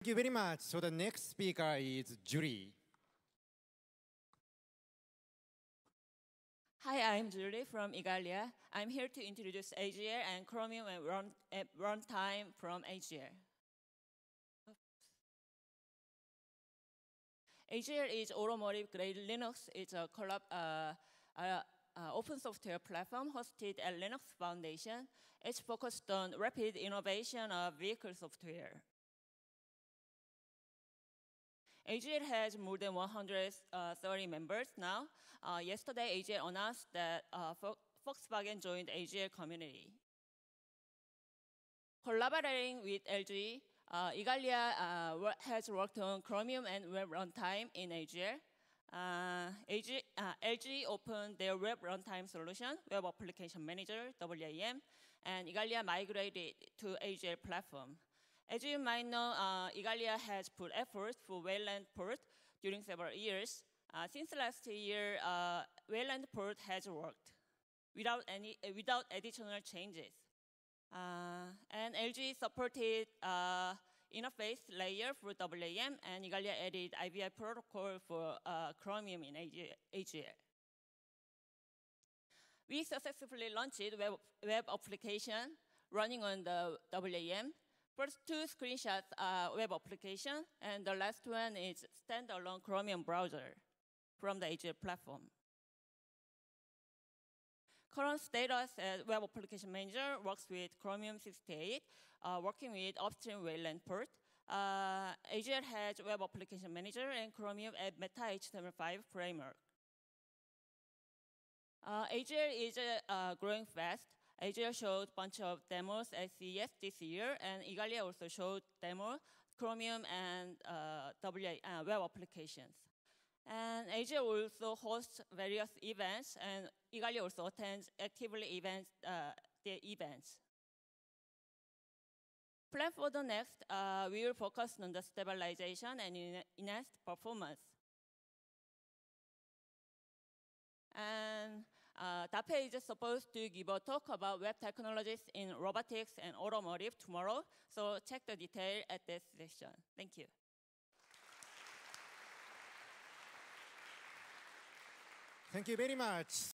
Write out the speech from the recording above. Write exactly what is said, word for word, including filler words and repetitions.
Thank you very much. So the next speaker is Julie. Hi, I'm Julie from Igalia. I'm here to introduce A G L and Chromium and run, at runtime from A G L. A G L is automotive grade Linux. It's a collab, uh, uh, uh, open software platform hosted at Linux Foundation. It's focused on rapid innovation of vehicle software. A G L has more than one hundred thirty members now. Uh, yesterday, A G L announced that uh, Volkswagen joined A G L community. Collaborating with L G, uh, Igalia uh, has worked on Chromium and web runtime in A G L. Uh, A G, uh, L G opened their web runtime solution, Web Application Manager, W A M, and Igalia migrated to A G L platform. As you might know, uh, Igalia has put effort for Wayland port during several years. Uh, since last year, uh, Wayland port has worked without any uh, without additional changes. Uh, and L G supported uh, interface layer for W A M, and Igalia added I V I protocol for uh, Chromium in A G L. We successfully launched web, web application running on the W A M. First two screenshots are web application, and the last one is standalone Chromium browser from the A G L platform. Current status as Web Application Manager works with Chromium sixty-eight, uh, working with upstream Wayland port. Uh, A G L has Web Application Manager and Chromium at Meta H T M L five framework. Uh, A G L is uh, growing fast. A G L showed a bunch of demos at C E S this year, and Igalia also showed demo, Chromium and uh, W A, uh, web applications. And A G L also hosts various events, and Igalia also attends actively events, uh, the events. Plan for the next, uh, we will focus on the stabilization and enhanced performance. And uh, Dape is supposed to give a talk about web technologies in robotics and automotive tomorrow, so check the detail at this session. Thank you. Thank you very much.